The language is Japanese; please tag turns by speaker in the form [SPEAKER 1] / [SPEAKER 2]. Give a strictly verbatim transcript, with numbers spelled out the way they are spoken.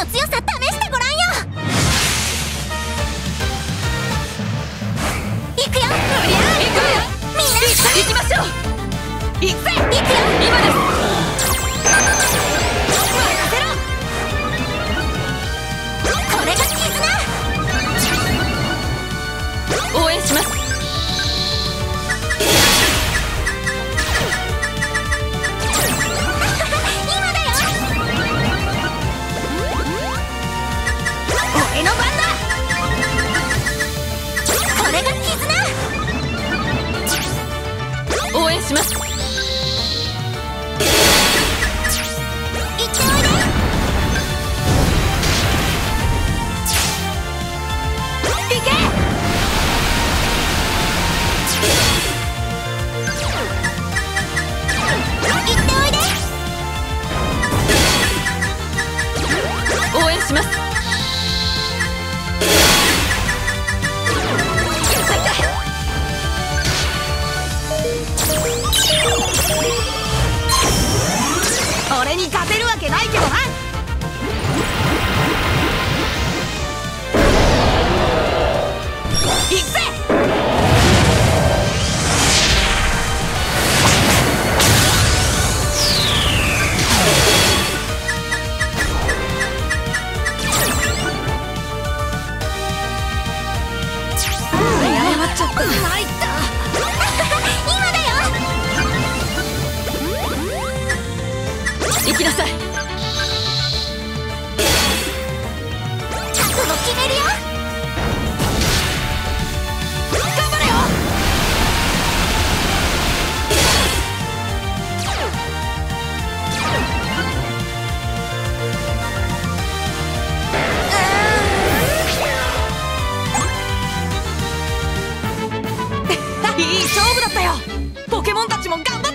[SPEAKER 1] の強さ試してごらんよ。行くよ。うりゃー、行くよ。みんな行きましょう。行くぜ。行くよ。今です。任せろ。これが絆。応援します。今だよ。俺の番だ。これが絆。応援します。俺に勝てるわけないけどな。行くぜ。謝っちゃった。参った。今だよ。行きなさい。覚悟決めるよ。頑張れよ。いい勝負だったよ。ポケモンたちも頑張った。